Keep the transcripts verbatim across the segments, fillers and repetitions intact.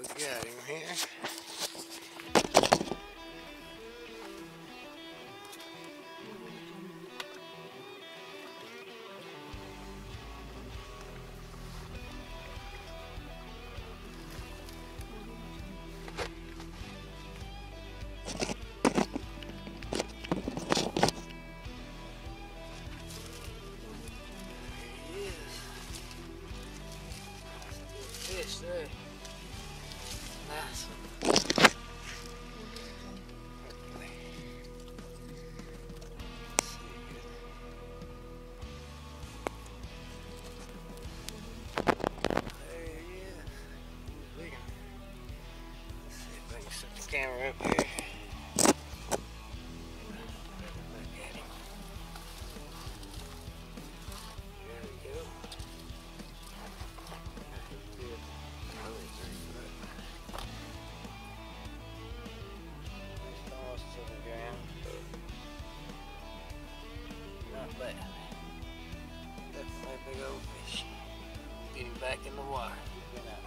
we got him here. Fish there. Nice one. There he is. He's big. Let's see if I can set the camera up here. Look at him. There we go. Not bad. Definitely a big old fish. Get him back in the water. Get out.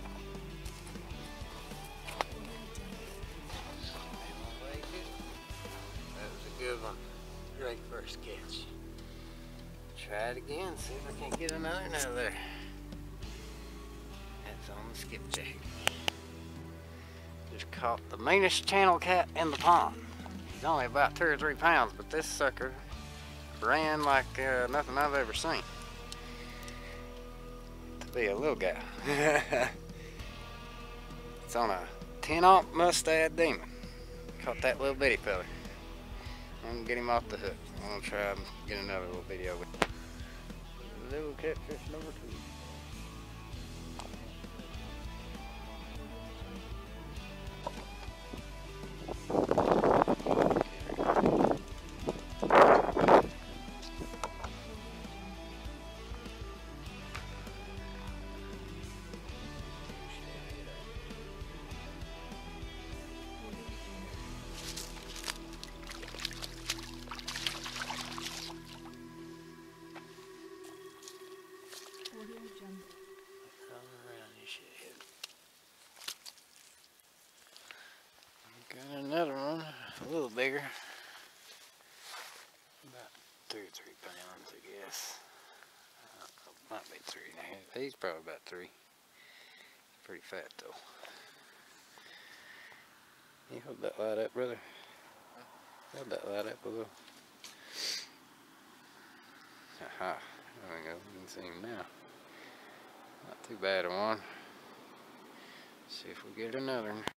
That was a good one. Great first catch. Try it again, see if I can't get another out of there. That's on the skipjack. Just caught the meanest channel cat in the pond. He's only about two or three pounds, but this sucker ran like uh, nothing I've ever seen. To be a little guy. It's on a ten aught Mustad Demon. Caught that little bitty fella. I'm gonna get him off the hook. I'm gonna try and get another little video with him. Little catfish number two. Got another one, a little bigger. About two or three pounds, I guess. Uh, might be three and a half. He's probably about three. Pretty fat though. You hold that light up, brother. Hold that light up a little. Aha, there we go. You can see him now. Not too bad a one. See if we get another one.